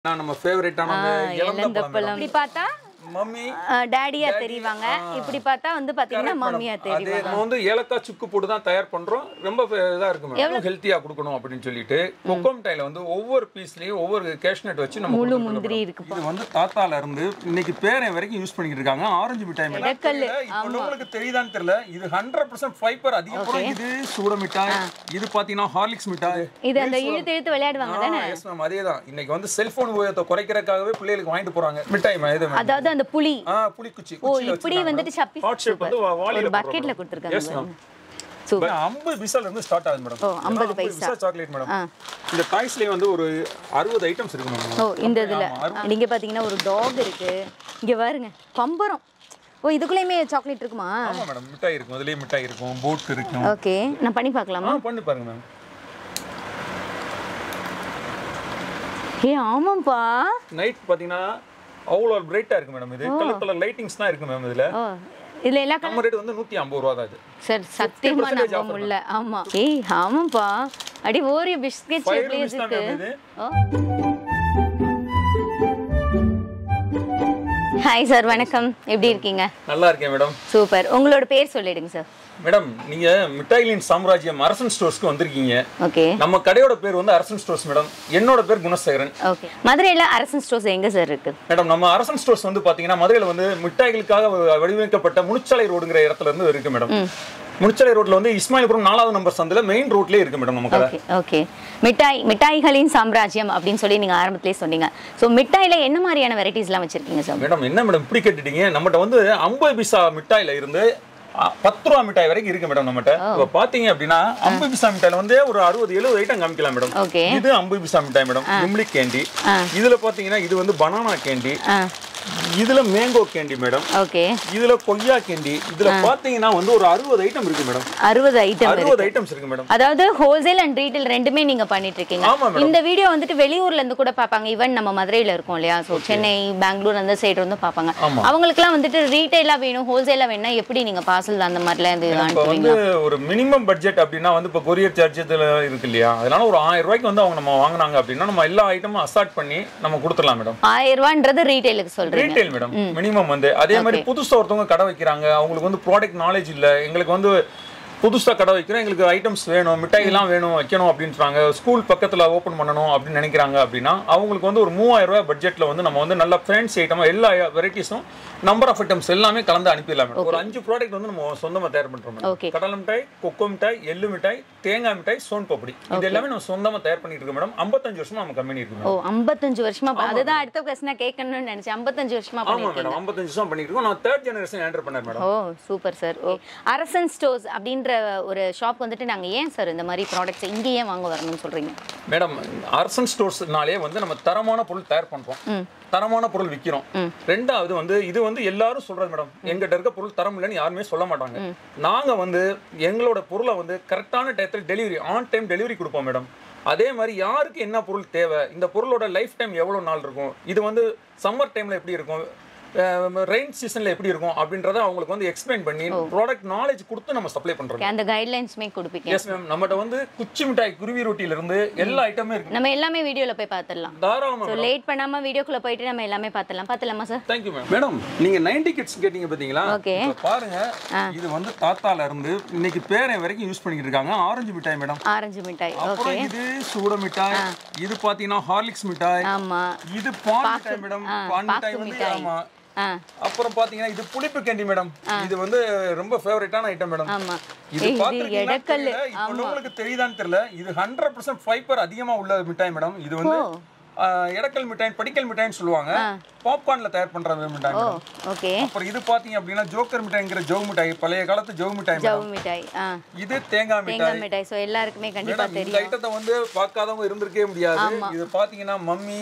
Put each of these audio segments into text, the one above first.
நம்ம ஃபேவரட்டான இலந்த பழம் இப்படி பார்த்தா மம்மி டாடியா தெரிவாங்க இப்படி பார்த்தா வந்து பாத்தீங்கன்னா மம்மியா தெரிவாங்க நம்ம வந்து ஏலக்காய் சுக்கு போட்டு தான் தயார் பண்றோம் ரொம்ப இதா இருக்கும் மேடம் ஹெல்த்தியா கொடுக்கணும் அப்படினு சொல்லிட்டு கொக்கோ மிட்டாயில வந்து ஒவ்வொரு பீஸ்லயும் ஒவ்வொரு கேஷ்நட் வச்சு நம்ம முழு முந்திரி இருக்கு இது வந்து தாத்தால இருந்து இன்னைக்கு பேரன் வரைக்கும் யூஸ் பண்ணிட்டு இருக்காங்க ஆரஞ்சு மிட்டாய் மேடம் இப்போ உங்களுக்கு தெரியுதான்னு தெரியல இது 100% ஃபைபர் அதிகமா இது சூட மிட்டாய் இது பாத்தீங்கன்னா ஹார்லிக்ஸ் மிட்டாய் இது அந்த இழுத்து இழுத்து விளையாடுவாங்க தானே எஸ் மேம் அதேதான் இன்னைக்கு வந்து செல்போன் உபயோகத்தை குறைக்கிறதுக்காகவே பிள்ளைகளுக்கு வாங்கிட்டு போறாங்க மிட்டாய் இது அதாவது அந்த புளி புளி குச்சி ஓ இப்படி வந்துட்டு சப்பி ஹாட் ஷேப் வந்து வாளில பக்கெட்ல கொடுத்திருக்காங்க எஸ் மேம் சூப்பர் 50 பைசால இருந்து ஸ்டார்ட் ஆகுது மேடம் ஓ 50 பைசா சாக்லேட் மேடம் இந்த டாய்ஸ்லயே வந்து ஒரு 60 ஐட்டம்ஸ் இருக்கு மேடம் ஓ இந்த இதுல நீங்க பாத்தீங்கன்னா ஒரு டாக் இருக்கு இங்க பாருங்க பம்பரம் ஓ இதுக்குள்ளேயுமே சாக்லேட் இருக்குமா ஆமா மேடம் மிட்டாய் இருக்கும் அதுலயே மிட்டாய் இருக்கும் போட் இருக்கும் ஓகே நான் பண்ணி பார்க்கலாமா பண்ணி பாருங்க மேம் ஏ ஆமாப்பா நைட் பாத்தீங்கன்னா அவ்வளோ பிரைட்டா இருக்கு மேடம் இது கலர் லைட்டிங்ஸ் தான் இருக்கு மேம் இதுல ஓ இதுல எல்லா நம்ம ரேட் வந்து 150 ரூபாய் தான் இது சார் சத்தியமா நம்ப முடியல ஆமா ஏய் ஆமாப்பா அடி ஓரியோ பிஸ்கட் ஷேப்லயே இருக்கு ஹாய் சார் வணக்கம் எப்படி இருக்கீங்க நல்லா இருக்கேன் மேடம் சூப்பர் உங்களோட பேர் சொல்லிடுங்க சார் மேடம் நீங்க மிட்டாய்லின் சாம்ராஜ்யம் அரசன் ஸ்டோர்ஸ்க்கு வந்திருக்கீங்க ஓகே நம்ம கடையோட பேர் வந்து அரசன் ஸ்டோர்ஸ் மேடம் என்னோட பேர் குணசேகரன் ஓகே மதுரையில அரசன் ஸ்டோர்ஸ் எங்க சார் இருக்கு மேடம் நம்ம அரசன் ஸ்டோர்ஸ் வந்து பாத்தீங்கன்னா மதுரையில வந்து மிட்டாய்களுக்காக வடிவமைக்கப்பட்ட முனிச்சாலை ரோடுங்கிற இடத்துல இருந்து இருக்கு மேடம் முனிச்சாலை ரோட்ல வந்து இஸ்மாயில்புரம் 4வது நம்பர் சந்தில மெயின் ரோட்லயே இருக்கு மேடம் நம்ம கடை ஓகே மிட்டாய்களின் சாம்ராஜ்யம் அப்படின்னு சொல்லி நீங்க ஆரம்பத்திலே சொன்னீங்க சோ மிட்டாயில என்ன மாதிரியான வெரைட்டிஸ்லாம் வச்சிருக்கீங்க சார் மேடம் என்ன மேடம் இப்படி கேட்டுட்டீங்க நம்மகிட்ட வந்து 50 பைசா மிட்டாயில இருந்து 10 ரூபா மிட்டாய் வரைக்கும் இருக்கு மேடம் நம்மகிட்ட இப்ப பாத்தீங்க அப்படின்னா 50 பைசா மிட்டாயில வந்து ஒரு 60-70 ஐட்டம் காமிக்கலாம் மேடம் இது 50 பைசா மிட்டாய் மேடம் இம்லி கேண்டி இதுல பாத்தீங்கன்னா இது வந்து பனானா கேண்டி இதுல மேங்கோ கேண்டி மேடம் ஓகே இதுல கொய்யா கேண்டி இதுல பாத்தீங்கன்னா வந்து ஒரு 60 ஐட்டம் இருக்கு மேடம் 60 ஐட்டம்ஸ் இருக்கு மேடம் அதாவது ஹோல்சேல் அண்ட் ரீட்டைல் ரெண்டுமே நீங்க பண்ணிட்டு இருக்கீங்க இந்த வீடியோ வந்துட்டு வெளியூர்ல இருந்து கூட பாப்பாங்க ஈவன் நம்ம மதுரையில இருக்கோம் இல்லையா சோ சென்னை பெங்களூர் அந்த சைடு வந்து பாப்பாங்க அவங்களுக்குலாம் வந்துட்டு ரீட்டைலா வேணும் ஹோல்சேலா வேணும்னா எப்படி நீங்க பார்சல் அந்த மாதிரிலாம் இது அனுப்புவீங்க ஒரு மினிமம் பட்ஜெட் அப்படினா வந்து இப்ப கொரியர் சார்ஜ் இருக்கு இல்லையா அதனால ஒரு 1000 ரூபாய்க்கு வந்து அவங்க நம்ம வாங்குனாங்க அப்படினா நம்ம எல்லா ஐட்டமும் அசார்ட் பண்ணி நம்ம கொடுத்துடலாம் மேடம் 1000 ரூபாய்ன்றது ரீட்டைலுக்கு சொல்றீங்க ரீட்டைல் மேடம் மினிமம் வந்து அதே மாதிரி புதுசா ஒருத்தவங்க கடை வைக்கிறாங்க அவங்களுக்கு வந்து ப்ராடக்ட் நாலேஜ் இல்ல எங்களுக்கு வந்து புதுசா கடை வைக்கிறோம் எங்களுக்கு ஐட்டம்ஸ் வேணும் மிட்டாய்லாம் வேணும் வைக்கணும் அப்படின்றாங்க ஸ்கூல் பக்கத்துல ஓபன் பண்ணணும் அப்படின்னு நினைக்கிறாங்க அப்படின்னா அவங்களுக்கு வந்து ஒரு 3000 ரூபாய் பட்ஜெட்ல வந்து நம்ம வந்து நல்ல ஃபேன்சி ஐட்டமா எல்லா வெரைட்டிஸும் நம்பர் ஆஃப் ஐட்டம்ஸ் எல்லாமே கலந்து அனுப்பிடலாம் ஒரு 5 ப்ராடக்ட் வந்து நம்ம சொந்தமா தயார் பண்றோம் கடலை மிட்டாய் கொக்கோ மிட்டாய் எள்ளு மிட்டாய் தேங்காய் மிட்டாய் சோன் பப்படி இது எல்லாமே நம்ம சொந்தமா தயார் பண்ணிட்டு இருக்கோம் மேடம் 55 வருஷமா நம்ம கம்பெனி இருக்கு ஓ 55 வருஷமா அதுதான் அடுத்த क्वेश्चन கேட்கணும்னு நினைச்சேன் 55 வருஷமா பண்ணிருக்கீங்க ஆமா மேடம் 55 வருஷமா பண்ணிட்டு இருக்கோம் நான் 3rd ஜெனரேஷன் என்டர்பிரனர் மேடம் ஓ சூப்பர் சார் ஓ அரசன் ஸ்டோர்ஸ் அப்படின்ற ஒரு ஷாப் வந்துட்டு நாங்க ஏன் சார் இந்த மாதிரி ப்ராடக்ட்ஸ் இங்க ஏன் வாங்க வரணும்னு சொல்றீங்க மேடம் அரசன் ஸ்டோர்ஸ்னாலே வந்து நம்ம தரமான பொருள் தயார் பண்றோம் தரமான பொருள் விக்கிறோம் ரெண்டாவது வந்து இது வந்து எல்லாரும் சொல்றது மேடம் எங்கிட்ட இருக்க பொருள் தரம் இல்லைன்னு யாருமே சொல்ல மாட்டாங்க நாங்க வந்து எங்களோட பொருளை வந்து கரெக்டான டயத்தில் டெலிவரி ஆன் டைம் டெலிவரி கொடுப்போம் மேடம் அதே மாதிரி யாருக்கு என்ன பொருள் தேவை இந்த பொருளோட லைஃப் டைம் எவ்வளவு நாள் இருக்கும் இது வந்து சம்மர் டைம்ல எப்படி இருக்கும் ரெயின் சீசன்ல எப்படி இருக்கும் அப்படின்றத அவங்களுக்கு வந்து எக்ஸ்பிளைன் பண்ணி ப்ராடக்ட் நாலேஜ் கொடுத்து நம்ம சப்ளை பண்றோம் அந்த கைட்லைன்ஸ்மே கொடுப்பீங்க எஸ் மேம் நம்மட்ட வந்து குச்சி மிட்டாய் குருவி ரொட்டில இருந்து எல்லா ஐட்டமே இருக்கு நம்ம எல்லாமே வீடியோல போய் பார்த்தறலாம் தாராளமா சோ லேட் பண்ணாம வீடியோக்குள்ள போயிட்டு நம்ம எல்லாமே பார்த்தலாமா சார் थैंक यू மேடம் நீங்க 90 கிட்ஸ் கேட்டிங்க பாத்தீங்களா இப்ப பாருங்க இது வந்து தாத்தால இருந்து இன்னைக்கு பேரன் வரைக்கும் யூஸ் பண்ணிட்டு இருக்காங்க ஆரஞ்சு மிட்டாய் மேடம் ஆரஞ்சு மிட்டாய் ஓகே இது சூட மிட்டாய் இது பாத்தீங்கன்னா ஹார்லிக்ஸ் மிட்டாய் ஆமா இது பான் மிட்டாய் மேடம் பான் மிட்டாய் வந்து ஆமா அப்புறம் பாத்தீங்கன்னா இது புளிப்பு கேண்டி மேடம் இது வந்து ரொம்ப ஃபேவரட்டான ஐட்டம் மேடம் ஆமா இது பாத்துக்கிட்டீங்கன்னா இப்போ உங்களுக்கு தெரியுதான்னு தெரியல இது 100% ஃபைபர் அதிகமா உள்ள மிட்டாய் மேடம் இது வந்து எடக்கல் மிட்டாய் படிக்கல் மிட்டாய்னு சொல்லுவாங்க பாப்கார்ன்ல தயார் பண்ற மிட்டாய் மேடம் ஓகே அப்புறம் இது பாத்தீங்க அப்படினா ஜோக்கர் மிட்டாய்ங்கற ஜவ் மிட்டாய் பழைய காலத்து ஜவ் மிட்டாய் ஜவ் மிட்டாய் இது தேங்காய் மிட்டாய் சோ எல்லாருக்குமே கண்டிப்பா தெரியும் இந்த ஐட்டத்தை வந்து பார்க்காதவங்க இருந்திருக்கவே முடியாது இது பாத்தீங்கன்னா மம்மி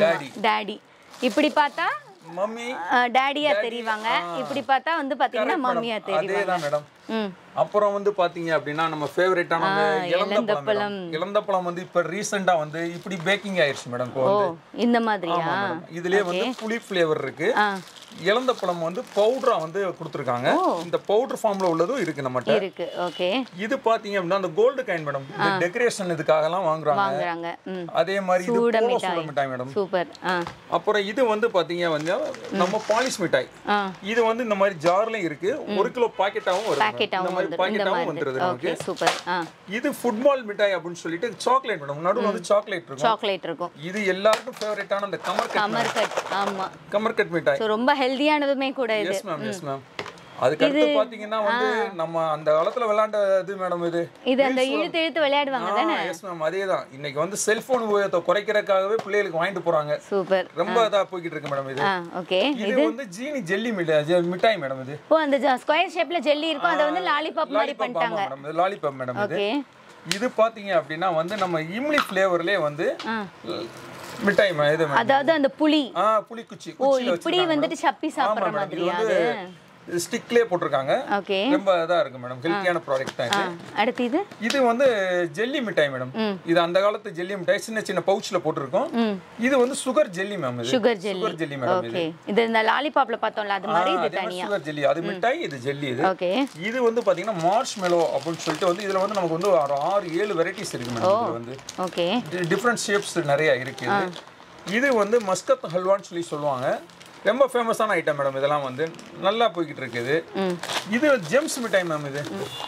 டாடி இப்படி பார்த்தா மம்மி டாடியா தெரிவாங்க இப்படி பார்த்தா வந்து பாத்தீங்கன்னா மம்மியா தெரிவாங்க அதேதான் மேடம் அப்புறம் வந்து பாத்தீங்க அப்படின்னா நம்ம ஃபேவரட்டான இலந்த பழம். இலந்த பழம் வந்து இப்ப ரீசெண்டா வந்து இப்படி பேக்கிங் ஆயிருச்சு மேடம். இப்போ வந்து இந்த மாதிரியா? இதுலயே வந்து புளி ஃப்ளேவர் இருக்கு. இலந்த பழம் வந்து பவுடரா வந்து கொடுத்துருக்காங்க. இந்த பவுடர் ஃபார்ம்ல உள்ளதும் இருக்கு நம்மகிட்ட. இருக்கு. ஓகே. இது பாத்தீங்க அப்படின்னா அந்த கோல்டு காயின் மேடம். இந்த டெக்கரேஷன் இதுக்காக எல்லாம் வாங்குறாங்க. அதே மாதிரி இது போலோ சூட மிட்டாய் மேடம். சூப்பர். அப்புறம் இது வந்து பாத்தீங்க வந்து நம்ம பாலிஷ் மிட்டாய். இது வந்து இந்த மாதிரி ஜார்லயும் இருக்கு. 1 கிலோ பாக்கெட்டாவும் வரும். இந்த மாதிரி பாக்கெட்டாவும் வந்துருது நமக்கு. சூப்பர். இது ஃபுட்பால் மிட்டாய் அப்படின்னு சொல்லிட்டு சாக்லேட் மேடம். நடுவுல வந்து சாக்லேட் இருக்கும். இது எல்லாருக்கும் ஃபேவரட்டான அந்த கமர்கட். ஆமா, கமர்கட் மிட்டாய். ரொம்ப ஹெல்தியானதுமே கூட இது. Yes ma'am. அதுக்கு அடுத்து பாத்தீங்கன்னா வந்து நம்ம அந்த காலத்துல விளையாண்டது மேடம். இது அந்த இழுத்து விளையாடுவாங்க தானே? எஸ் மேம், அதேதான். இன்னைக்கு வந்து செல்போன் உபயோகத்தை குறைக்கிறதுக்காகவே பிள்ளைகளுக்கு வாங்கிட்டு போறாங்க. சூப்பர். ரொம்ப இதா போயிட்டு இருக்கு மேடம். இது ஓகே. இது வந்து ஜீனி ஜெல்லி மிட்டாய் மேடம். இது அந்த ஸ்கொயர் ஷேப்ல ஜெல்லி இருக்கும். அத வந்து லாலிபாப் மாதிரி பண்ணிட்டாங்க மேடம். இது லாலிபாப் மேடம். இது பாத்தீங்க அப்படின்னா வந்து நம்ம இம்லி ஃப்ளேவர்லயே வந்து மிட்டாய் இது. அதாவது அந்த புளி குச்சி இப்படி வந்துட்டு சப்பி சாப்பிடுற மாதிரியா? ஸ்டிக்லயே போட்டுருக்காங்க. ஓகே. ரொம்ப இதா இருக்கு மேடம். ஹெல்த்தியான ப்ராடக்ட் தான் இது. அடுத்து இது வந்து ஜெல்லி மிட்டாய் மேடம். இது அந்த காலத்து ஜெல்லி மிட்டாய். சின்ன பவுச்ல போட்டுருக்கோம். இது வந்து சுகர் ஜெல்லி மேம். இது சுகர் ஜெல்லி மேடம். ஓகே. இது இந்த லாலிபாப்ல பார்த்தோம்ல அது மாதிரி இது தனியா சுகர் ஜெல்லி. அது மிட்டாய், இது ஜெல்லி. இது ஓகே. இது வந்து பாத்தீங்கன்னா மார்ஷ்மெலோ அப்படின்னு சொல்லிட்டு வந்து இதுல வந்து நமக்கு வந்து 6-7 வெரைட்டிஸ் இருக்கு மேடம். இதுல வந்து ஓகே டிஃபரண்ட் ஷேப்ஸ் நிறைய இருக்கு. இது வந்து மஸ்கத் ஹல்வான்னு சொல்லுவாங்க. ரொம்ப ஃபேமஸான ஐட்டம் மேடம். இதெல்லாம் வந்து நல்லா போய்கிட்டு இருக்குது. இது ஜெம்ஸ் மிட்டாய் மேம். இது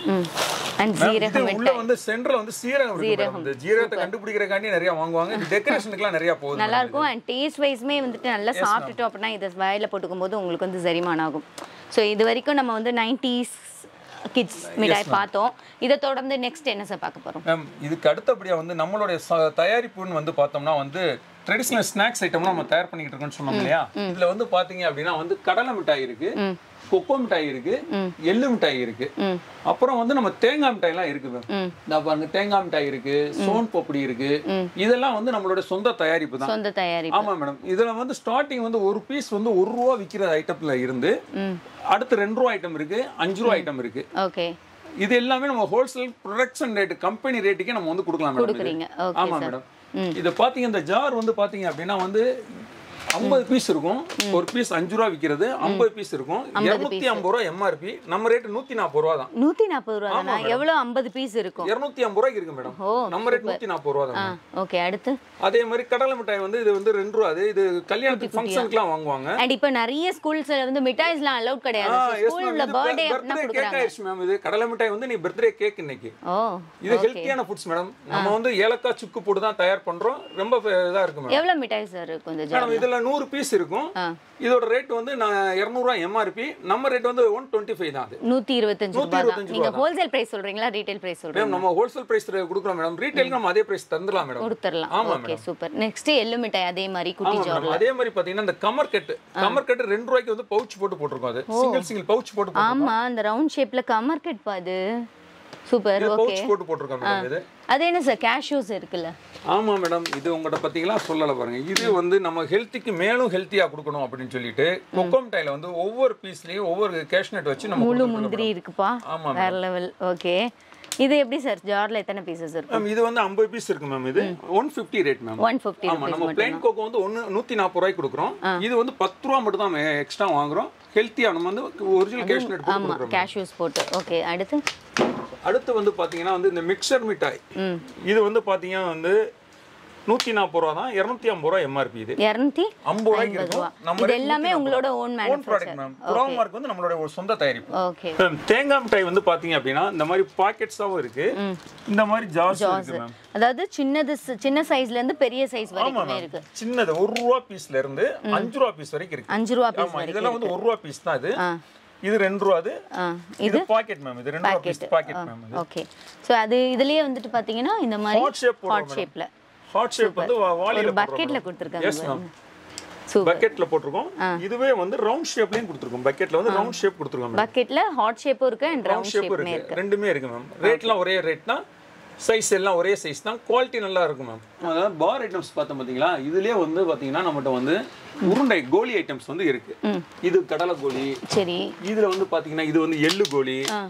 உள்ள வந்து சென்டர்ல வந்து சீரகம் இருக்கு மேடம். இந்த ஜீரகத்தை கண்டுபிடிக்கிறதுக்காண்டி நிறைய வாங்குவாங்க. இது டெக்கரேஷனுக்குலாம் நிறைய போகுது. நல்லா இருக்கும். அண்ட் டேஸ்ட் வைஸ்மே வந்துட்டு நல்லா சாப்பிட்டுட்டோம் அப்படின்னா இதை வாயில போட்டுக்கும் போது உங்களுக்கு வந்து செரிமானம் ஆகும். ஸோ இது வரைக்கும் நம்ம வந்து 90s கிட்ஸ் மிட்டாய் பார்த்தோம். இதை தொடர்ந்து நெக்ஸ்ட் என்ன சார் பார்க்க போறோம் மேம்? இதுக்கு அடுத்தபடியா வந்து நம்மளுடைய தயாரிப்புன்னு வந்து பார்த்தோம்னா வந்து ட்ரெடிஷனல் ஸ்நாக்ஸ் ஐட்டம்லாம் நம்ம தயார் பண்ணிட்டு இருக்கோம்னு சொன்னோம் இல்லையா? இதுல வந்து பாத்தீங்க அப்படின்னா வந்து கடலை மிட்டாய் இருக்கு, கொக்கோ மிட்டாய் இருக்கு, எள்ளு மிட்டாய் இருக்கு, அப்புறம் வந்து நம்ம தேங்காய் மிட்டாய் எல்லாம் இருக்கு மேம். பாருங்க, தேங்காய் மிட்டாய் இருக்கு, சோன் பப்படி இருக்கு. இதெல்லாம் வந்து நம்மளோட சொந்த தயாரிப்பு தான். சொந்த தயாரிப்பு. ஆமா மேடம். இதுல வந்து ஸ்டார்டிங் வந்து ஒரு பீஸ் வந்து 1 ரூபா விக்கிற ஐட்டத்துல இருந்து அடுத்து 2 ரூபா ஐட்டம் இருக்கு, 5 ரூபா ஐட்டம் இருக்கு. ஓகே. இது எல்லாமே நம்ம ஹோல்சேல் ப்ரொடக்ஷன் ரேட், கம்பெனி ரேட்டுக்கே நம்ம வந்து கொடுக்கலாம் மேடம். ஆமா மேடம். இது பாத்தீங்க, இந்த ஜார் வந்து பாத்தீங்க அப்படின்னா வந்து 50 பீஸ் இருக்கும். ஒரு பீஸ் 5 ரூபா விக்கிறது, 50 பீஸ் இருக்கும். 250 ரூபா எம்ஆர்பி. நம்ம ரேட் 140 ரூபா தான். 140 ரூபா தானா? எவ்வளவு 50 பீஸ் இருக்கும்? 250 ரூபாய்க்கு இருக்கு மேடம். நம்ம ரேட் 140 ரூபா தான். ஓகே. அடுத்து அதே மாதிரி கடலை மிட்டாய் வந்து இது வந்து 2 ரூபா. இது கல்யாணத்துக்கு ஃபங்க்ஷனுக்குலாம் வாங்குவாங்க. அண்ட் இப்போ நிறைய ஸ்கூல்ஸ்ல வந்து மிட்டாய்ஸ்லாம் அலௌட் கிடையாது. ஸ்கூல்ல பர்த்டே அப்பனா கொடுக்குறாங்க. கேக் ஆயிடுச்சு மேம். இது கடலை மிட்டாய் வந்து நீ பர்த்டே கேக் இன்னைக்கு. இது ஹெல்த்தியான ஃபுட்ஸ் மேடம். நம்ம வந்து ஏலக்காய் சுக்கு போட்டு தான் தயார் பண்றோம். ரொம்ப இதா இருக்கு மேடம். எவ்வளவு மிட்டாய் சார் இருக்கும் இந்த ஜார்ல? இதுல 100 பீஸ் இருக்கும். இதோட ரேட் வந்து 200 ரூபாய் எம்ஆர்பி. நம்ம ரேட் வந்து 125 தான். அது 125 ரூபாய் தான். நீங்க ஹோல்சேல் பிரைஸ் சொல்றீங்களா, ரீட்டைல் பிரைஸ் சொல்றீங்களா? நம்ம ஹோல்சேல் பிரைஸ் கொடுக்குறோம் மேடம். ரீட்டைல் நம்ம அதே பிரைஸ் தந்துறலாம் மேடம். கொடுத்துறலாம். Okay, super. நெக்ஸ்ட் எள்ளு மிட்டாய் அதே மாதிரி குட்டி ஜார்ல. அதே மாதிரி பாத்தீங்கன்னா இந்த கமர்கட் 2 ரூபாய்க்கு வந்து பவுச் போட்டு போட்டுருக்கோம். அது சிங்கிள் பவுச் போட்டு. ஆமா, அந்த ரவுண்ட் ஷேப்ல கமர்கட் பாது. சூப்பர். ஓகே, பவுச் போட்டு போட்டுருக்கோம் மேடம். இது அது என்ன சார், கேஷ்யூஸ் இருக்குல்ல? ஆமா மேடம். இது உங்கள்ட்ட பத்திங்களா சொல்லல பாருங்க. இது வந்து நம்ம ஹெல்த்திக்கு மேலும் ஹெல்த்தியா கொடுக்கணும் அப்படின்னு சொல்லிட்டு கொக்கோ மிட்டாயில வந்து ஒவ்வொரு பீஸ்லயும் ஒவ்வொரு கேஷ்நட் வச்சு நம்ம முழு முந்திரி இருக்குப்பா. வேற லெவல். ஓகே. இது எப்படி சார், ஜார்ல எத்தனை பீசஸ் இருக்கு? மேம் இது வந்து 50 பீஸ் இருக்கு மேம். இது 150 ரேட் மேம். 150. ஆமா, நம்ம ப்ளைன் கோகோ வந்து 140 ரூபாய்க்கு கொடுக்குறோம். இது வந்து 10 ரூபாய் மட்டும் தான் எக்ஸ்ட்ரா வாங்குறோம். ஹெல்த்தியா நம்ம வந்து ஒரிஜினல் கேஷ்நட் போட்டு கொடுக்குறோம். கேஷ்யூஸ் போட்டு. ஓகே. அடுத்து வந்து பாத்தீங்கன்னா வந்து இந்த மிக்சர் மிட்டாய். இது வந்து பாத்தீங்கன்னா வந்து 140 ரூபா தான். 250 ரூபா எம்ஆர்பி. இது 250 ரூபாய்க்கு இருக்கும். நம்ம இது எல்லாமே உங்களோட own product ma'am. Brown mark வந்து நம்மளோட ஒரு சொந்த தயாரிப்பு. ஓகே. தேங்காய் மிட்டாய் வந்து பாத்தீங்க அப்படின்னா இந்த மாதிரி பாக்கெட்ஸாவும் இருக்கு, இந்த மாதிரி ஜார்ஸ் இருக்கு மேம். அதாவது சின்ன சைஸ்ல இருந்து பெரிய சைஸ் வரைக்கும் இருக்கு. சின்னது 1 ரூபா பீஸ்ல இருந்து 5 ரூபா பீஸ் வரைக்கும் இருக்கு. 5 ரூபா பீஸ். ஆமா, இதெல்லாம் வந்து 1 ரூபா பீஸ் தான். இது 2 ரூபா. இது பாக்கெட் மேம். இது 2 ரூபா piece packet ma'am. Okay. So அது இதுலயே வந்துட்டு பாத்தீங்கன்னா இந்த மாதிரி ஹார்ட் ஷேப்ல வந்து வாளில பக்கெட்ல கொடுத்திருக்காங்க. Yes ma'am. பக்கெட்ல போட்டுருக்கோம். இதுவே வந்து ரவுண்ட் ஷேப்லயும் கொடுத்திருக்கோம். பக்கெட்ல வந்து ரவுண்ட் ஷேப் கொடுத்திருக்கோம். பக்கெட்ல ஹார்ட் ஷேப்பும் இருக்கு அண்ட் ரவுண்ட் ஷேப்பும் இருக்கு. ரெண்டுமே இருக்கு மேம். ரேட்லாம் ஒரே ரேட் தான். சைஸ் எல்லாம் ஒரே சைஸ் தான். குவாலிட்டி நல்லா இருக்கும் மேம். அதாவது பார் ஐட்டம்ஸ் பார்த்தோம் பாத்தீங்களா? இதுலயே வந்து பாத்தீங்கன்னா நம்மகிட்ட வந்து உருண்டை கோலி ஐட்டம்ஸ் வந்து இருக்கு. இது கடலை கோலி. சரி. இதுல வந்து பாத்தீங்கன்னா இது வந்து எள்ளு கோலி.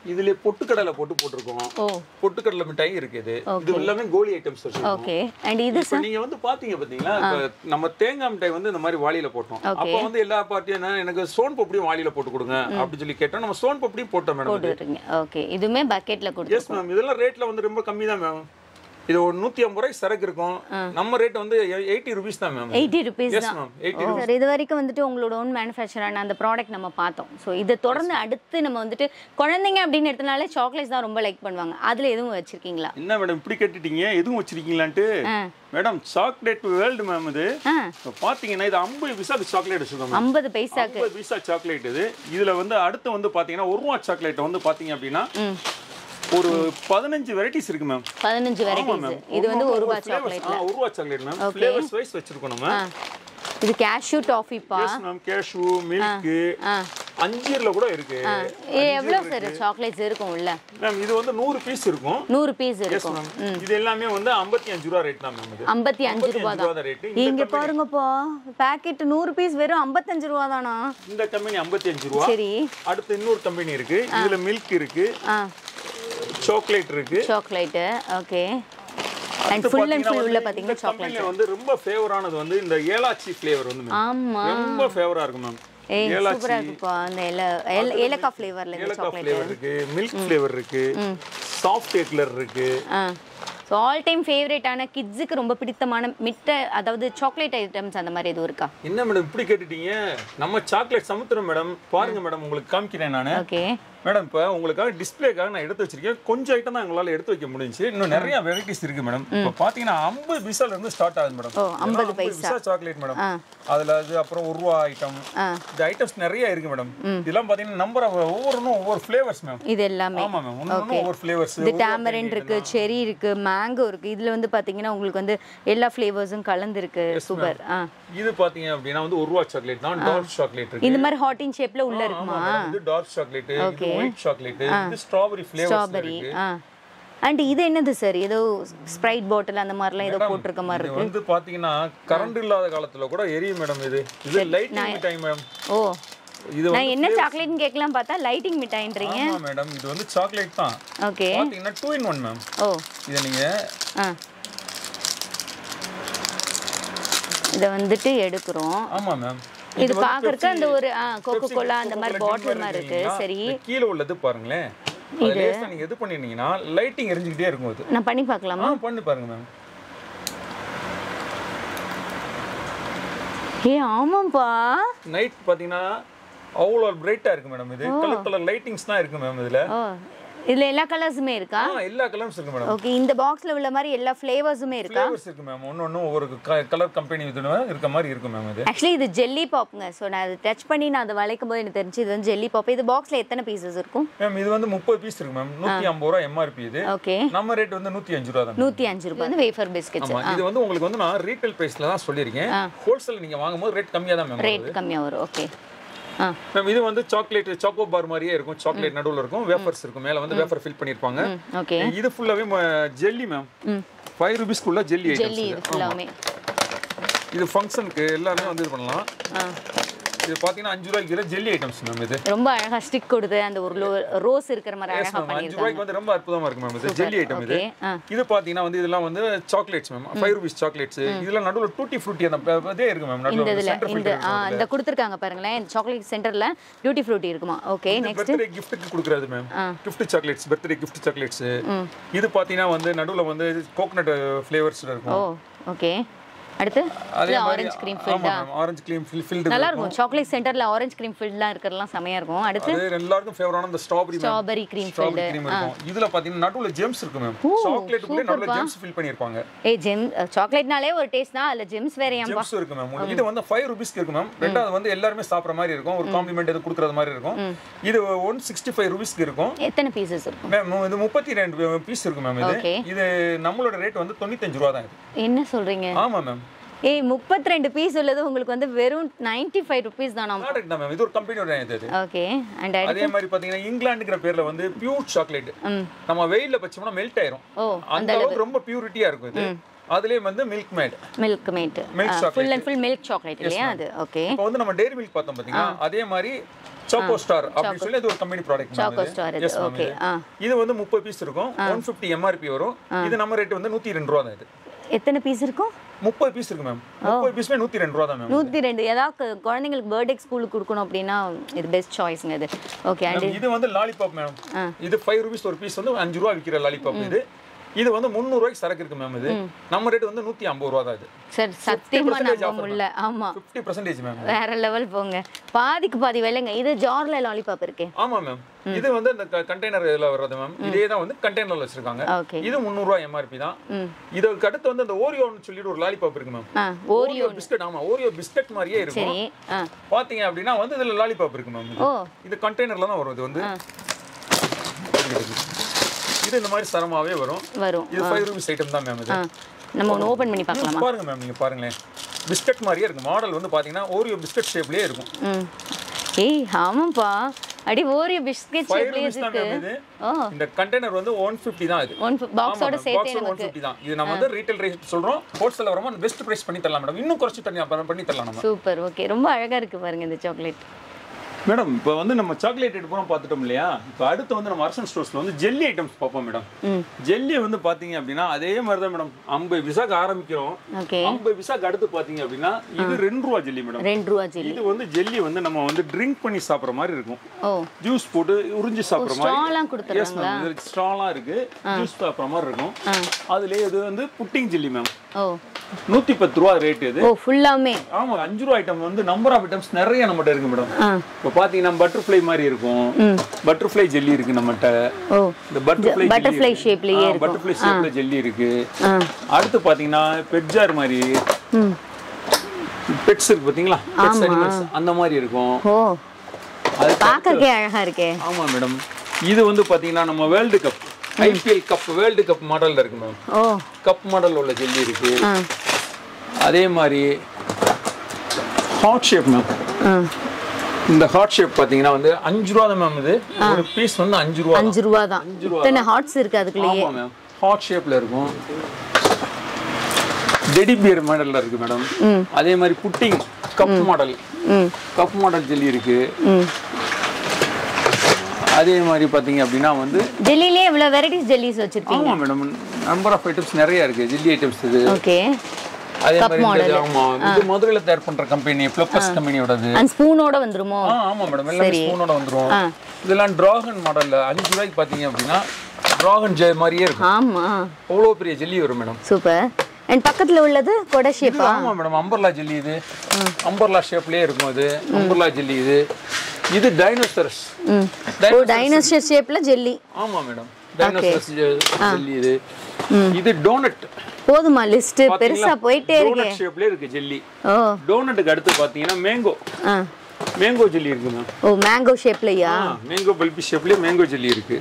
இதுல பொட்டுக்கடலை போட்டுருக்கோம். பொட்டுக்கடலை மிட்டாய் இருக்கு. இது எல்லாமே கோலி ஐட்டம்ஸ் வச்சிருக்கோம். ஓகே. அண்ட் இது சார் நீங்க வந்து பாத்தீங்களா நம்ம தேங்காய் மிட்டாய் வந்து இந்த மாதிரி வாளியில போட்டோம். அப்ப வந்து எல்லா பார்ட்டியும் எனக்கு சோன் பப்படியும் வாளியில போட்டு கொடுங்க அப்படி சொல்லி கேட்டோம். நம்ம சோன் பப்படியும் போட்டோம் மேடம். போட்டுறீங்க. ஓகே. இதுமே பக்கெட்ல கொடுத்து. Yes ma'am. இதெல்லாம் ரேட்ல வந்து ரொம்ப கம்மி தான் மேம். இது ஒரு 150 ரூபாய் சரக்கு இருக்கும். நம்ம ரேட் வந்து 80 ரூபீஸ் தான் மேம். 80 ரூபீஸ் தான். சார் இது வரைக்கும் வந்துட்டு உங்களோட ஓன் மேனுஃபேக்சரான அந்த ப்ராடக்ட் நம்ம பார்த்தோம். ஸோ இதை தொடர்ந்து அடுத்து நம்ம வந்துட்டு குழந்தைங்க அப்படின்னு எடுத்தனாலே சாக்லேட்ஸ் தான் ரொம்ப லைக் பண்ணுவாங்க. அதுல எதுவும் வச்சிருக்கீங்களா? என்ன மேடம் இப்படி கேட்டுட்டீங்க? எதுவும் வச்சிருக்கீங்களான்ட்டு மேடம் சாக்லேட் வேர்ல்டு மேம். இது பாத்தீங்கன்னா இது 50 பைசாக்கு சாக்லேட் வச்சிருக்கோம். 50 பைசாக்கு 50 பைசா சாக்லேட். இதுல வந்து அடுத்து வந்து பாத்தீங்கன்னா 1 ரூபாய் சாக்லேட் வந்து பாத்தீங்க அப்படின்னா ஒரு 15 வெரைட்டிஸ் இருக்கு மேம். 15 வெரைட்டிஸ். இது வந்து 1 ரூபாய் சாக்லேட்ல 1 ரூபாய் சாக்லேட் மேம். ஃப்ளேவர்ஸ் வைஸ் வச்சிருக்கோம் நம்ம. இது கேஷ்யூ டாஃபி பா. Yes ma'am. கேஷ்யூ, மில்க், அஞ்சீர்ல கூட இருக்கு. எவ்வளவு சார் சாக்லேட்ஸ் இருக்கும் உள்ள? மேம் இது வந்து 100 பீஸ் இருக்கும். 100 பீஸ் இருக்கும். இது எல்லாமே வந்து 55 ரூபாய் ரேட் தான் மேம். இது 55 ரூபாய் தான் ரேட். இங்க பாருங்கப்பா பாக்கெட் 100 பீஸ் வெறும் 55 ரூபாய் தானா? இந்த கம்பெனி 55 ரூபாய். சரி. அடுத்து இன்னொரு கம்பெனி இருக்கு. இதுல மில்க் இருக்கு. சாக்லேட் இருக்கு. Chocolate. Okay. And full and full உள்ள பாத்தீங்கன்னா சாக்லேட் வந்து ரொம்ப ஃபேவரானது வந்து இந்த ஏலாச்சி ஃப்ளேவர் வந்து ஆமா ரொம்ப ஃபேவரா இருக்கும் மேம். சூப்பரா இருக்குப்பா. அந்த ஏலக்காய் ஃப்ளேவர்ல இந்த சாக்லேட் இருக்கு. மில்க் ஃப்ளேவர் இருக்கு. சாஃப்ட் ஏக்லர் இருக்கு. ஸோ ஆல் டைம் ஃபேவரேட்டான கிட்ஸுக்கு ரொம்ப பிடித்தமான அதாவது சாக்லேட் ஐட்டம்ஸ் அந்த மாதிரி எதுவும் இருக்கா? என்ன மேடம் இப்படி கேட்டுட்டீங்க? நம்ம சாக்லேட் சமுத்திரம் மேடம். பாருங்க மேடம் உங்களுக்கு காமிக்கிறேன் நான். ஓகே மேடம் இப்போ உங்களுக்காக டிஸ்பிளேக்காக நான் எடுத்து வச்சிருக்கேன். கொஞ்சம் ஐட்டம் தான் எங்களால் எடுத்து வைக்க முடிஞ்சு. இன்னும் நிறைய வெரைட்டிஸ் இருக்கு மேடம். இப்போ பார்த்தீங்கன்னா 50 பைசால இருந்து ஸ்டார்ட் ஆகுது மேடம். 50 பைசா சாக்லேட் மேடம். அதுல அது அப்புறம் 1 ரூபாய் ஐட்டம். இந்த ஐட்டம்ஸ் நிறைய இருக்கு மேடம். இதெல்லாம் பார்த்தீங்கன்னா நம்பர் ஒவ்வொன்றும் ஒவ்வொரு ஃப்ளேவர்ஸ் மேம். இது எல்லாமே ஆமா மேம். ஒவ்வொன்றும் ஒவ்வொரு ஃப்ளேவர்ஸ். இது டாமரின் இருக்கு, செரி இருக்கு, மேங்கோ இருக்கு. இதுல வந்து பாத்தீங்கன்னா உங்களுக்கு வந்து எல்லா ஃப்ளேவர்ஸும் கலந்து இருக்கு. சூப்பர். இது பாத்தீங்க அப்படின்னா வந்து 1 ரூபாய் சாக்லேட் தான். டார்க் சாக்லேட் இருக்கு. இந்த மாதிரி ஹாட் இன் ஷேப்ல உள்ள இருக்குமா? இது டார்க் சாக்லேட், இது ஒயிட் சாக்லேட், இது ஸ்ட்ராபெரி ஃப்ளேவர்ஸ் இருக்கு. அண்ட் இது என்னது சார்? ஏதோ ஸ்ப்ரைட் பாட்டில் அந்த மாதிரிலாம் ஏதோ போட்டுருக்க மாதிரி இருக்கு. வந்து பாத்தீங்கன்னா கரண்ட் இல்லாத காலத்துல கூட எரியும் மேடம். இது லைட்டிங் மிட்டாய் மேடம். ஓ இது நான் என்ன சாக்லேட்னு கேட்கலாம் பார்த்தா லைட்டிங் மிட்டாய்ன்றீங்க. ஆமா மேடம். இது வந்து சாக்லேட் தான். ஓகே. பாத்தீங்கன்னா 2 in 1 மேம். ஓ இத நீங்க இத வந்துட்டு எடுக்குறோம். ஆமா மேம். இது பாக்குறதுக்கு அந்த ஒரு கோகோ கோலா அந்த மாதிரி பாட்டில் மாதிரி இருக்கு. சரி கீழ உள்ளது பாருங்களேன். இது நீங்க எது பண்ணிட்டீங்கன்னா லைட்டிங் எரிஞ்சிட்டே இருக்கும். அது நான் பண்ணி பார்க்கலாமா? பண்ணி பாருங்க மேம். ஆமாப்பா. நைட் பாத்தீங்கன்னா அவ்வளோ பிரைட்டா இருக்கு மேடம். இது கலர் கலர் லைட்டிங்ஸ் தான் இருக்கு மேம். இதுல எல்லா கலர்ஸுமே இருக்கா? எல்லா கலர்ஸ் இருக்கு மேடம். ஓகே. இந்த பாக்ஸ்ல உள்ள மாதிரி எல்லா ஃப்ளேவர்ஸுமே இருக்கா? ஃப்ளேவர்ஸ் இருக்கு மேம். ஒவ்வொரு ஒவ்வொரு கலர் கம்பெனி இதுல இருக்க மாதிரி இருக்கு மேம். இது एक्चुअली இது ஜெல்லி பாப்ங்க. சோ நான் அதை டச் பண்ணி நான் அதை வளைக்கும் போது எனக்கு தெரிஞ்சு இது வந்து ஜெல்லி பாப். இது பாக்ஸ்ல எத்தனை பீசஸ் இருக்கும் மேம்? இது வந்து 30 பீஸ் இருக்கு மேம். 150 ரூபாய் எம்ஆர்பி. இது ஓகே. நம்ம ரேட் வந்து 105 ரூபாய் தான். 105 ரூபாய் வந்து வேஃபர் பிஸ்கட்ஸ். ஆமா. இது வந்து உங்களுக்கு வந்து நான் ரீட்டைல் பிரைஸ்ல தான் சொல்லிருக்கேன். ஹோல்சேல் நீங்க வாங்கும்போது ரேட் கம்மியா தான் மேம். ரேட் கம்மியா வரும். ஓகே. மேம் இது வந்து சாக்லேட் சாக்கோ பார் மாதிரியே இருக்கும். சாக்லேட் நடுவுல இருக்கும். வேஃபர்ஸ் இருக்கும். மேல வந்து வேஃபர் ஃபில் பண்ணிருப்பாங்க. ஓகே. இது ஃபுல்லாவே ஜெல்லி மேம். 5 ரூபீஸ்க்குள்ள ஜெல்லி ஐட்டம்ஸ். ஜெல்லி ஃபுல்லாவே. இது ஃபங்க்ஷனுக்கு எல்லாமே வந்து இது பண்ணலாம். இது பாத்தீங்கன்னா 5 ரூபாய்க்கு ஜெல்லி ஐட்டம்ஸ் மேம். இது ரொம்ப அழகா ஸ்டிக் கொடுத்து அந்த ஒரு ரோஸ் இருக்கிற மாதிரி அழகா பண்ணிருக்காங்க. 5 ரூபாய்க்கு வந்து ரொம்ப அற்புதமா இருக்கு மேம். இது ஜெல்லி ஐட்டம். இது பாத்தீங்கன்னா வந்து இதெல்லாம் வந்து சாக்லேட்ஸ் மேம். 5 rupees chocolates. இதுல நடுவுல டூட்டி ஃப்ரூட்டி அந்த இதே இருக்கு மேம். நடுவுல சென்டர் ஃபில்டர் இந்த கொடுத்திருக்காங்க பாருங்களேன். இந்த சாக்லேட் சென்டர்ல டூட்டி ஃப்ரூட்டி இருக்குமா? ஓகே. நெக்ஸ்ட் பர்த்டே கிஃப்ட்க்கு கொடுக்கறது மேம். Gift chocolates, birthday gift chocolates. இது பாத்தீங்கன்னா வந்து நடுவுல வந்து கோகனட் ஃப்ளேவர்ஸ்ல இருக்கும். ஓ ஓகே. அடுத்து ஆரஞ்சு கிரீம் ஃபில்டா? ஆரஞ்சு கிரீம் ஃபில்ட் நல்லா இருக்கும். சாக்லேட் சென்டர்ல ஆரஞ்சு கிரீம் ஃபில்ட்லாம் இருக்கறலாம் செமையா இருக்கும். அடுத்து எல்லாருக்கும் ஃபேவரட்டான அந்த ஸ்ட்ராபெரி கிரீம் ஃபில்ட் இருக்கும். இதுல பாத்தீங்கன்னா நடுவுல ஜெம்ஸ் இருக்கு மேம். சாக்லேட்டுக்குள்ள நடுவுல ஜெம்ஸ் ஃபில் பண்ணிருப்பாங்க. ஜெம் சாக்லேட்னாலே ஒரு டேஸ்ட் தான். அதுல ஜெம்ஸ் வேறயாம்பா. ஜெம்ஸ் இருக்கு மேம். இது வந்து 5 ரூபீஸ்க்கு இருக்கு மேம். ரெண்டாவது வந்து எல்லாரும் சாப்பிற மாதிரி இருக்கும். ஒரு காம்ப்ளிமெண்ட் எது கொடுக்கறது மாதிரி இருக்கும். இது 165 ரூபீஸ்க்கு இருக்கும். எத்தனை பீசஸ் இருக்கும் மேம்? இது 32 பீஸ் இருக்கு மேம். இது நம்மளோட ரேட் வந்து 95 ரூபாய் தான். இது என்ன சொல்றீங்க? ஆமா மேம். 32 பீஸ் உள்ளது உங்களுக்கு வந்து வெறும் 95 ரூபீஸ் தானா? கரெக்ட் தான் மேம். இது ஒரு கம்பெனியோட இது. ஓகே. அண்ட் அதே மாதிரி பாத்தீங்கன்னா இங்கிலாந்துங்கற பேர்ல வந்து பியூர் சாக்லேட். நம்ம வெயில்ல வச்சோம்னா மெல்ட் ஆயிரும். அந்த அளவுக்கு ரொம்ப பியூரிட்டியா இருக்கும் இது. அதுலயே வந்து milk made full and full milk chocolate இல்லையா அது ஓகே இப்போ வந்து நம்ம டெய்ரி மில்க் பார்த்தோம் பாத்தீங்களா அதே மாதிரி சாக்கோ ஸ்டார் அப்படி சொல்லி அது ஒரு கம்பெனி ப்ராடக்ட் சாக்கோ ஸ்டார் இது ஓகே இது வந்து 30 பீஸ் இருக்கும் 150 எம்ஆர்பி வரும் இது நம்ம ரேட் வந்து 102 ரூபாய் தான் இது எத்தனை பீஸ் இருக்கும் 30 பீஸ் இருக்கு மேம் 30 பீஸ்மே 102 ரூபாய் தான் மேம் 102 ஏதாவது குழந்தைங்களுக்கு பர்த்டே ஸ்கூலுக்கு கொடுக்கணும் அப்படினா இது பெஸ்ட் சாய்ஸ்ங்க இது ஓகே அண்ட் இது வந்து லாலிபாப் மேம் இது 5 ரூபீஸ் ஒரு பீஸ் வந்து 5 ரூபாய் விக்கிற லாலிபாப் இது வந்து 300 ரூபாய்க்கு சரக்கு இருக்கு மேம் இது நம்ம ரேட் வந்து 150 ரூபாய் தான் இது சார் சத்தியமா நம்ப முடியல ஆமா 50% மேம் வேற லெவல் போங்க பாதிக்கு பாதி விலைங்க இது ஜார்ல லாலிபாப் இருக்கு ஆமா மேம் இது வந்து இந்த கண்டெய்னர் இதுல வர்றது மேம் இதே தான் வந்து கண்டெய்னர்ல வச்சிருக்காங்க இது 300 ரூபாய் எம்ஆர்பி தான் இதுக்கு அடுத்து வந்து அந்த ஓரியோன்னு சொல்லிட்டு ஒரு லாலிபாப் இருக்கு மேம் ஓரியோ பிஸ்கட் ஆமா ஓரியோ பிஸ்கட் மாதிரியே இருக்கும் பாத்தீங்க அப்படினா வந்து இதுல லாலிபாப் இருக்கு மேம் இது கண்டெய்னர்ல தான் வரும் இது வந்து இது இந்த மாதிரி சரமாவே வரும் இது 5 ரூபீஸ் ஐட்டம் தான் மேம் இது நம்ம ஒன்னு ஓபன் பண்ணி பார்க்கலாமா பாருங்க மேம் நீங்க பாருங்களே பிஸ்கட் மாதிரியே இருக்கு மாடல் வந்து பாத்தீங்கன்னா ஓரியோ பிஸ்கட் ஷேப்லயே இருக்கும் ஏய் ஆமாப்பா அடி ஓரியோ பிஸ்கட் ஷேப்லயே இருக்கு இந்த கண்டெய்னர் வந்து 150 தான் இது பாக்ஸோட சேர்த்தே நமக்கு 150 தான் இது நம்ம வந்து ரீட்டைல் ரேட் சொல்றோம் ஹோல்சேல்ல வரமா பெஸ்ட் பிரைஸ் பண்ணி தரலாம் மேடம் இன்னும் குறைச்சு பண்ணி தரலாம் நம்ம சூப்பர் ஓகே ரொம்ப அழகா இருக்கு பாருங்க இந்த சாக்லேட் மேடம் இப்போ வந்து நம்ம சாக்லேட் எடுப்போம் பார்த்துட்டோம் இல்லையா இப்போ அடுத்து வந்து நம்ம அரசன் ஸ்டோர்ஸ்ல வந்து ஜெல்லி ஐட்டம்ஸ் பார்ப்போம் மேடம் ஜெல்லி வந்து பாத்தீங்க அப்படின்னா அதே மாதிரி தான் மேடம் 50 பைசாக்கு ஆரம்பிக்கிறோம் 50 பைசாக்கு அடுத்து பாத்தீங்க அப்படின்னா இது 2 ரூபா ஜெல்லி மேடம் 2 ரூபா ஜெல்லி இது வந்து ஜெல்லி வந்து நம்ம வந்து ட்ரிங்க் பண்ணி சாப்பிடுற மாதிரி இருக்கும் ஜூஸ் போட்டு உறிஞ்சி சாப்பிடுற மாதிரி ஸ்ட்ராலாம் கொடுத்துறாங்களா இது ஸ்ட்ராலாம் இருக்கு ஜூஸ் சாப்பிடுற மாதிரி இருக்கும் அதுலயே இது வந்து புட்டிங் ஜெல்லி மேம் 110 ரூபா ரேட் இது ஃபுல்லாமே ஆமா 5 ரூபா ஐட்டம் வந்து நம்பர் ஆஃப் ஐட்டம்ஸ் நிறைய நம்மட்ட இருக்கு மேடம் இப்போ பாத்தீங்கன்னா பட்டர்ஃப்ளை மாதிரி இருக்கும் பட்டர்ஃப்ளை ஜெல்லி இருக்கு நம்மட்ட இந்த பட்டர்ஃப்ளை ஷேப்லயே இருக்கு பட்டர்ஃப்ளை ஷேப்ல ஜெல்லி இருக்கு அடுத்து பாத்தீங்கன்னா பெட் ஜார் மாதிரி பெட்ஸ் இருக்கு பாத்தீங்களா பெட்ஸ் அனிமல்ஸ் அந்த மாதிரி இருக்கும் அது பார்க்கவே அழகா இருக்கே ஆமா மேடம் இது வந்து பாத்தீங்கன்னா நம்ம world cup IPL cup world cup மாடல்ல இருக்கு மேம் கப் மாடல் உள்ள ஜெல்லி இருக்கு அதே மாதிரி ஹார்ட் ஷேப் மேம் இந்த ஹார்ட் ஷேப் பாத்தீங்கன்னா வந்து 5 ரூபா தான் மேம் இது ஒரு பீஸ் வந்து 5 ரூபா தான் இத்தனை ஹார்ட்ஸ் இருக்கு அதுக்குள்ளேயே ஆமா மேம் ஹார்ட் ஷேப்ல இருக்கும் டெடி பியர் மாடல்ல இருக்கு மேடம் அதே மாதிரி புட்டிங் கப் மாடல் ஜெல்லி இருக்கு அதே மாதிரி பாத்தீங்க அப்படினா வந்து ஜெல்லிலே எவ்வளவு வெரைட்டிஸ் ஜெல்லிஸ் வச்சிருக்கீங்க ஆமா மேடம் நம்பர் ஆஃப் ஐட்டம்ஸ் நிறைய இருக்கு ஜெல்லி ஐட்டம்ஸ் இது ஓகே அதே மாதிரி ஆமா இது மதுரையில தயார் பண்ற கம்பெனி ஃப்ளப்பஸ் கம்பெனியோடது அந்த ஸ்பூனோட வந்துருமோ ஆமா மேடம் எல்லாமே ஸ்பூனோட வந்துரும் இதெல்லாம் டிராகன் மாடல்ல 5 ரூபாய்க்கு பாத்தீங்க அப்படினா டிராகன் ஜெய் மாதிரியே இருக்கும் ஆமா அவ்வளவு பெரிய ஜெல்லி வரும் மேடம் சூப்பர் அண்ட் பக்கத்துல உள்ளது கொடை ஷேப்பா ஆமா மேடம் அம்பர்லா ஜெல்லி இது அம்பர்லா ஷேப்லயே இருக்கும் இது அம்பர்லா ஜெல்லி இது டைனோசரஸ் டைனோசர் ஷேப்ல ஜெல்லி ஆமா மேடம் டைனோசரஸ் ஜெல்லி இது டோனட் போதுமா லிஸ்ட் பெருசா போயிட்டே இருக்கு டோனட் ஷேப்ல இருக்கு ஜெல்லி டோனட்டுக்கு அடுத்து பாத்தீங்கன்னா மேங்கோ ஜெல்லி இருக்கு மேம் மேங்கோ ஷேப்லயா மேங்கோ பல்பி ஷேப்ல மேங்கோ ஜெல்லி இருக்கு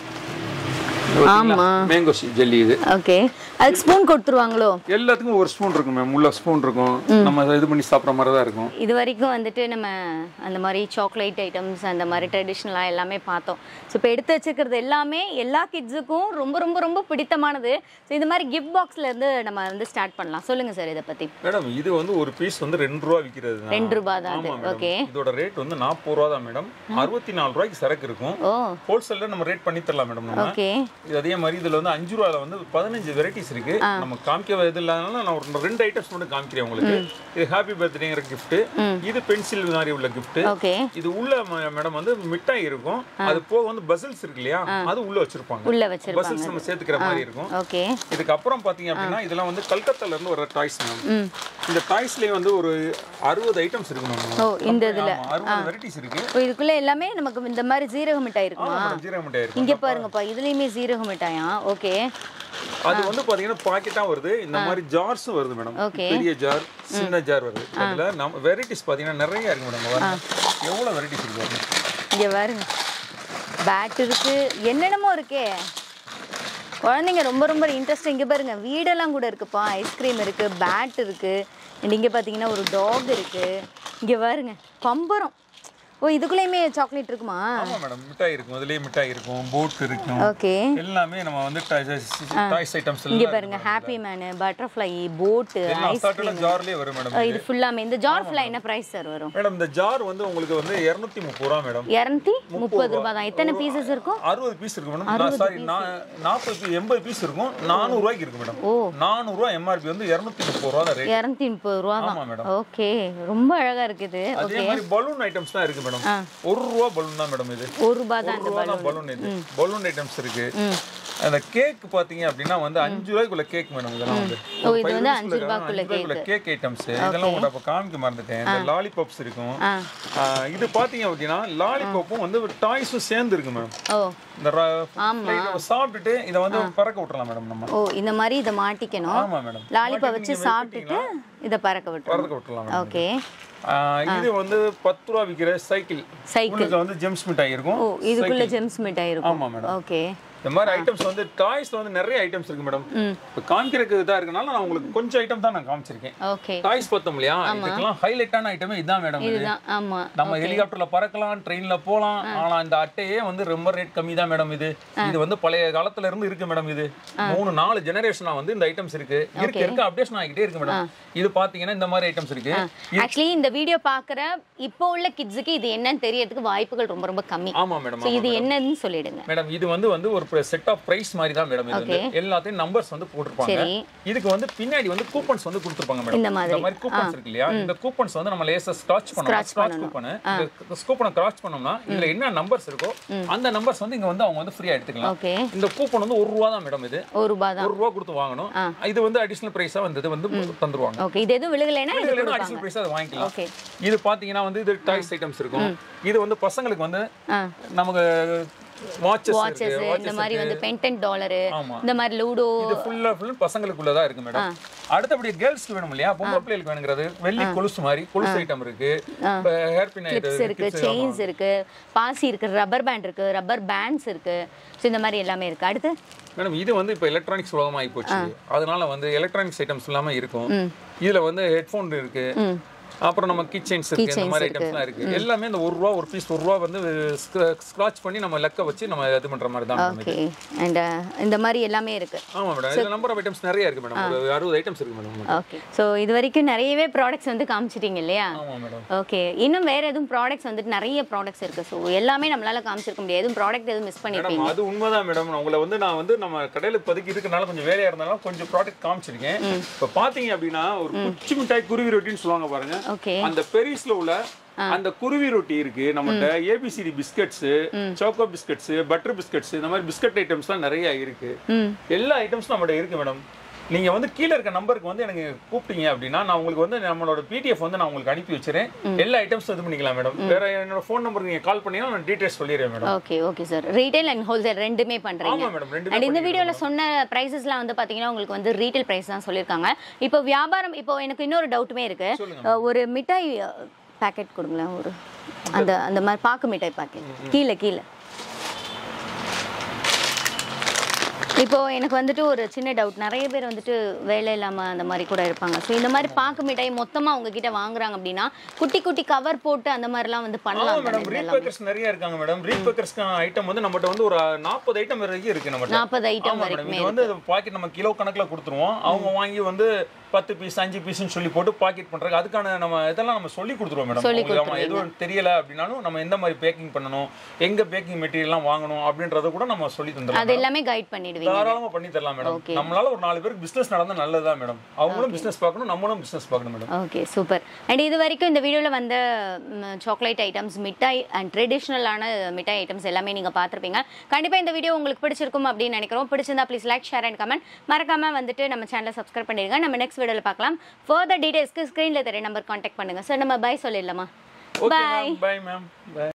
ஆமா மேங்கோ ஜெல்லி இது ஓகே அதுக்கு ஸ்பூன் கொடுத்துருவாங்களோ எல்லாத்துக்கும் ஒரு ஸ்பூன் இருக்கும் மேம் உள்ள ஸ்பூன் இருக்கும் நம்ம இது பண்ணி சாப்பிட்ற மாதிரி தான் இருக்கும் இது வரைக்கும் வந்துட்டு நம்ம அந்த மாதிரி சாக்லேட் ஐட்டம்ஸ் அந்த மாதிரி ட்ரெடிஷ்னலாக எல்லாமே பார்த்தோம் ஸோ இப்போ எடுத்து வச்சுக்கிறது எல்லாமே எல்லா கிட்ஸுக்கும் ரொம்ப ரொம்ப ரொம்ப பிடித்தமானது ஸோ இந்த மாதிரி கிஃப்ட் பாக்ஸ்ல இருந்து நம்ம வந்து ஸ்டார்ட் பண்ணலாம் சொல்லுங்க சார் இதை பத்தி மேடம் இது வந்து ஒரு பீஸ் வந்து 2 ரூபா விற்கிறது 2 ரூபா தான் ஓகே இதோட ரேட் வந்து 40 ரூபா தான் மேடம் 64 ரூபாய்க்கு சரக்கு இருக்கும் ஹோல்சேல்ல நம்ம ரேட் பண்ணி தரலாம் மேடம் நம்ம ஓகே இது அதே மாதிரி இதுல வந்து 5 ரூபாயில வந்து 15 வெரைட்டிஸ் இருக்கு நம்ம காமிக்க இது இல்லாதனால நான் ஒரு 2 ஐட்டம்ஸ் மட்டும் காமிக்கிறேன் உங்களுக்கு இது ஹாப்பி பர்த்டேங்கிற gift இது பென்சில் மாதிரி உள்ள gift இது உள்ள மேடம் வந்து மிட்டாய் இருக்கும் அது போக வந்து பசில்ஸ் இருக்கு இல்லையா அது உள்ள வச்சிருப்பாங்க பசில்ஸ் நம்ம சேர்த்துக்கிற மாதிரி இருக்கும் ஓகே இதுக்கு அப்புறம் பாத்தீங்க அப்படினா இதெல்லாம் வந்து கல்கத்தால இருந்து வர டாய்ஸ் மேம் இந்த டாய்ஸ்லயே வந்து ஒரு 60 ஐட்டம்ஸ் இருக்கு மேம் இந்த இதுல 60 வெரைட்டிஸ் இருக்கு இதுக்குள்ள எல்லாமே நமக்கு இந்த மாதிரி ஜீரக மிட்டாய் இருக்குமா ஜீரக மிட்டாய் இருக்கு இங்க பாருங்கப்பா இதுலயுமே ஜீரக மிட்டாயா ஓகே அது வந்து பாத்தீங்கன்னா பாக்கெட்டா வருது இந்த மாதிரி ஜார்ஸ் வருது மேடம் பெரிய ஜார் சின்ன ஜார் வருது அதுல நம்ம வெரைட்டிஸ் பாத்தீங்கன்னா நிறைய இருக்கு மேடம் எவ்வளவு வெரைட்டிஸ் இருக்கு இங்க பாருங்க பேட் இருக்கு என்னென்னமோ இருக்கே குழந்தைங்க ரொம்ப ரொம்ப இன்ட்ரெஸ்ட் இங்க பாருங்க வீடெல்லாம் கூட இருக்குப்பா ஐஸ்கிரீம் இருக்கு பேட் இருக்கு இங்க பாத்தீங்கன்னா ஒரு டாக் இருக்கு இங்க பாருங்க பம்பரம் ஓ இதுக்குள்ளேயுமே சாக்லேட் இருக்குமா? ஆமா மேடம், மிட்டாய் இருக்கும், அதுலயே மிட்டாய் இருக்கும், போட் இருக்கும். ஓகே, எல்லாமே நம்ம வந்து டாய்ஸ் ஐட்டம்ஸ் இங்க பாருங்க, happy man, butterfly, boat, ice cream ஜார்லயே வரும் மேடம். இது ஃபுல்லாமே. இந்த ஜார் ஃபுல்லா என்ன பிரைஸ் சார் வரும்? மேடம் இந்த ஜார் வந்து உங்களுக்கு வந்து 230 ரூபாய் மேடம். 230 ரூபாய் தான். எத்தனை பீசஸ் இருக்கும்? 60 பீஸ் இருக்கு மேடம். சாரி 40 80 பீஸ் இருக்கும். 400 ரூபாய்க்கு இருக்கு மேடம். 400 ரூபாய் எம்ஆர்பி வந்து 230 ரூபாய் தான் ரேட். 230 ரூபாய் தான். ஆமா மேடம். ஓகே, ரொம்ப அழகா இருக்குது. அதே மாதிரி பலூன் ஐட்டம்ஸ் தான் இருக்கு மேடம். 1 ரூபாய் பலூன் தான் மேடம் இது. 1 ரூபாய் தான் இந்த பலூன். இது பலூன் ஐட்டம்ஸ் இருக்கு. அந்த கேக் பாத்தீங்க அப்படினா வந்து 5 ரூபாய்க்குள்ள கேக் மேடம். இதெல்லாம் வந்து இது வந்து 5 ரூபாய்க்குள்ள கேக் ஐட்டம்ஸ். இதெல்லாம் கூட அப்ப காமிக்க மறந்துட்டேன். இந்த லாலிபாப்ஸ் இருக்கும். இது பாத்தீங்க அப்படினா லாலிபாப்பும் வந்து டாய்ஸும் சேர்ந்து இருக்கு மேடம். இந்த சாப்பிட்டுட்டு இத வந்து பறக்க விட்டுறலாம் மேடம் நம்ம. இந்த மாதிரி இத மாட்டிக்கணும். ஆமா மேடம். லாலிபாப் வச்சு சாப்பிட்டுட்டு இத பறக்க விட்டுறலாம். ஓகே, இது வந்து 10 ரூபாய் விக்கிற சைக்கிள். உங்களுக்கு வந்து ஜெம்ஸ் மிட்டாய் இருக்கும். இதுக்குள்ள ஜெம்ஸ் மிட்டாய் இருக்கும். ஆமா மேடம். ஓகே, இந்த மாதிரி ஐட்டம்ஸ் வந்து டாய்ஸ்ல வந்து நிறைய ஐட்டம்ஸ் இருக்கு மேடம். இப்போ காமிக்கிறதுக்கு இதா இருக்கனால நான் உங்களுக்கு கொஞ்சம் ஐட்டம் தான் நான் காமிச்சிருக்கேன். ஓகே, டாய்ஸ் பார்த்தோம் இல்லையா, இதுக்கெல்லாம் ஹைலைட்டான ஐட்டமே இதான் மேடம். இதுதான். ஆமா, நம்ம ஹெலிகாப்டர்ல பறக்கலாம், ட்ரெயின்ல போலாம். ஆனா இந்த அட்டையே வந்து ரொம்ப ரேட் கம்மி தான் மேடம். இது வந்து பழைய காலத்துல இருந்து இருக்கு மேடம். இது 3-4 ஜெனரேஷனா வந்து இந்த ஐட்டம்ஸ் இருக்கு. இருக்க அப்டேஷன் ஆகிட்டே இருக்கு மேடம். இது பாத்தீங்கன்னா இந்த மாதிரி ஐட்டம்ஸ் இருக்கு. ஆக்சுவலி இந்த வீடியோ பாக்குற இப்போ உள்ள கிட்ஸ்க்கு இது என்னன்னு தெரியறதுக்கு வாய்ப்புகள் ரொம்ப ரொம்ப கம்மி. ஆமா மேடம். இது என்னன்னு சொல்லிடுங்க மேடம். இது வந்து ஒரு செட் ஆஃப் பிரைஸ் மாதிரி தான் மேடம். இது எல்லாத்தையும் நம்பர்ஸ் வந்து போட்டுருப்பாங்க. இதுக்கு வந்து பின்னாடி வந்து கூப்பன்ஸ் வந்து கொடுத்துருப்பாங்க மேடம். இந்த மாதிரி கூப்பன்ஸ் இருக்கு இல்லையா, இந்த கூப்பன்ஸ் வந்து நம்ம லேசா ஸ்க்ராட்ச் பண்ணணும். Scratch coupon. இந்த கூப்பனை கிராஸ் பண்ணோம்னா இதுல என்ன நம்பர்ஸ் இருக்கோ அந்த நம்பர்ஸ் வந்து இங்க வந்து அவங்க வந்து ஃப்ரீயா எடுத்துக்கலாம். இந்த கூப்பன் வந்து 1 ரூபாய் தான் மேடம். இது 1 ரூபாய் தான். 1 ரூபாய் கொடுத்து வாங்கணும். இது வந்து அடிஷனல் பிரைஸா வந்து தந்துருவாங்க. ஓகே, இது எதுவும் விழுகலைனா அடிஷனல் பிரைஸா அதை வாங்கிக்கலாம். இது பாத்தீங்கன்னா வந்து இது டாய்ஸ் ஐட்டம்ஸ் இருக்கும். இது வந்து பசங்களுக்கு வந்து நமக்கு வாட்சஸ் இந்த மாதிரி வந்து பென்டென்ட் டாலர், இந்த மாதிரி லூடோ, இது ஃபுல் பசங்களுக்குள்ள தான் இருக்கு மேடம். அடுத்தபடி கேர்ள்ஸ்க்கு வேணும் இல்லையா, பொம்பளை பிள்ளைகளுக்கு வேணுங்கிறது வெள்ளி கொலுசு மாதிரி கொலுசு ஐட்டம் இருக்கு, ஹேர் பின் இருக்கு, செயின்ஸ் இருக்கு, பாசி இருக்கு, ரப்பர் பேண்ட் இருக்கு, ரப்பர் பேண்ட்ஸ் இருக்கு. சோ இந்த மாதிரி எல்லாமே இருக்கு. அடுத்து மேடம் இது வந்து இப்போ எலக்ட்ரானிக்ஸ் உலகமா ஆகி போச்சு. அதனால வந்து எலக்ட்ரானிக்ஸ் ஐட்டம்ஸ் எல்லாமே இருக்கும். இதுல வந்து ஹெட்ஃபோன் இருக்கு, அப்புறம் நம்ம கிச்சன்ஸ் இருக்கு, இந்த மாதிரி ஐட்டம்ஸ்லாம் இருக்கு. எல்லாமே இந்த 1 ரூபாய் ஒரு பீஸ் 1 ரூபாய் வந்து ஸ்க்ராட்ச் பண்ணி நம்ம லெக்க வச்சு நம்ம இது பண்ற மாதிரி தான். ஓகே, அண்ட் இந்த மாதிரி எல்லாமே இருக்கு. ஆமா மேடம். இதுல நம்பர் ஆஃப் ஐட்டம்ஸ் நிறைய இருக்கு மேடம். ஒரு 60 ஐட்டம்ஸ் இருக்கு மேடம். ஓகே, சோ இது வரைக்கும் நிறையவே ப்ராடக்ட்ஸ் வந்து காமிச்சிட்டீங்க இல்லையா? ஆமா மேடம். ஓகே, இன்னும் வேற எதுவும் ப்ராடக்ட்ஸ் வந்து நிறைய ப்ராடக்ட்ஸ் இருக்கு. சோ எல்லாமே நம்மளால காமிச்சிருக்க முடியாது. எதுவும் ப்ராடக்ட் எதுவும் மிஸ் பண்ணிருப்பீங்க? அது உண்மைதான் மேடம். உங்களை வந்து நான் வந்து நம்ம கடையில பதுக்கி இருக்கனால கொஞ்சம் வேலையா இருந்தாலும் கொஞ்சம் ப்ராடக்ட் காமிச்சிருக்கேன். இப்போ பாத்தீங்க அப்படின்னா ஒரு குச்சி மிட்டாய் குருவி ரொட்டின்னு சொல்லுவாங்க பாருங்க. ஓகே, அந்த பெரிஸ்ல உள்ள அந்த குருவி ரொட்டி இருக்கு நம்மகிட்ட. ABCD biscuits, choco biscuits, butter biscuits, இந்த மாதிரி பிஸ்கட் ஐட்டம்ஸ்லாம் நிறைய இருக்கு. எல்லா ஐட்டம்ஸும் நம்மகிட்ட இருக்கு மேடம். நீங்க வந்து கீழே இருக்க நம்பருக்கு வந்து எனக்கு கூப்பிட்டீங்க அப்படின்னா நான் உங்களுக்கு வந்து நம்மளோட பிடிஎஃப் வந்து நான் உங்களுக்கு அனுப்பி வச்சிரேன். எல்லா ஐட்டம்ஸும் இது பண்ணிக்கலாம் மேடம். வேற என்னோட ஃபோன் நம்பருக்கு நீங்க கால் பண்ணீங்கன்னா நான் டீடைல்ஸ் சொல்லிடுறேன் madam. Okay, okay sir. Retail and wholesale ரெண்டுமே பண்றீங்க? ஆமா மேடம், ரெண்டுமே. அண்ட் இந்த வீடியோல சொன்ன பிரைசஸ்லாம் வந்து பாத்தீங்கன்னா உங்களுக்கு வந்து ரீட்டைல் பிரைஸ் தான் சொல்லிருக்காங்க. இப்போ வியாபாரம், இப்போ எனக்கு இன்னொரு டவுட்டுமே இருக்கு. ஒரு மிட்டாய் பாக்கெட் கொடுங்களேன். ஒரு அந்த மாதிரி பாக்கு மிட்டாய் பாக்கெட் கீழே. இப்போ எனக்கு வந்துட்டு ஒரு சின்ன டவுட். நிறைய பேர் வந்துட்டு வேலை இல்லாம அந்த மாதிரி கூட இருப்பாங்க. ஸோ இந்த மாதிரி பாக்கு மிட்டாய் மொத்தமா உங்ககிட்ட வாங்குறாங்க அப்படின்னா குட்டி குட்டி கவர் போட்டு அந்த மாதிரிலாம் வந்து பண்ணலாம் மேடம். ரீட் பேக்கர்ஸ் நிறைய இருக்காங்க மேடம். ரீட் பேக்கர்ஸ்க்கான ஐட்டம் வந்து நம்மகிட்ட வந்து ஒரு 40 ஐட்டம் வரைக்கும் இருக்கு நம்மகிட்ட. 40 ஐட்டம் வரைக்கும் இது வந்து பாக்கெட் நம்ம கிலோ கணக்குல கொடுத்துருவோம். அவங்க வாங்கி வந்து 10 பீஸ் 5 பீஸ்னு சொல்லி போட்டு பாக்கெட் பண்றாங்க. அதுக்கான நம்ம இதெல்லாம் நம்ம சொல்லி கொடுத்துருவோம் மேடம். எதுவும் தெரியல அப்படின்னாலும் நம்ம எந்த மாதிரி பேக்கிங் பண்ணணும், எங்க பேக்கிங் மெட்டீரியல்லாம் வாங்கணும் அப்படின்றத கூட நம்ம சொல்லி தந்துடலாம். அது எல்லாமே கைட் பண்ணிடுவீங்க. தாராளமா பண்ணி தரலாம் மேடம். நம்மளால ஒரு 4 பேருக்கு பிசினஸ் நடந்தா நல்லதா மேடம். அவங்களும் பிசினஸ் பார்க்கணும், நம்மளும் பிசினஸ் பார்க்கணும் மேடம். Okay, super. அண்ட் இது வரைக்கும் இந்த வீடியோல வந்த சாக்லேட் ஐட்டம்ஸ், மிட்டாய் அண்ட் ட்ரெடிஷனலான மிட்டாய் ஐட்டம்ஸ் எல்லாமே நீங்க பார்த்திருப்பீங்க. கண்டிப்பா இந்த வீடியோ உங்களுக்கு பிடிச்சிருக்கும் அப்படின்னு நினைக்கிறோம். பிடிச்சிருந்தா please like, share and comment. மறக்காம வந்துட்டு நம்ம சேனலை சப்ஸ்கிரைப் பண்ணிருங்க. நம்ம நெக்ஸ்ட் வீடியோல பார்க்கலாம். ஃபர்தர் டீடைல்ஸ்க்கு ஸ்கிரீன்ல தெரிய நம்பர் கான்டாக்ட் பண்ணுங்க. சார் நம்ம பை சொல்லிடலாமா? பை. Bye ma'am. பை.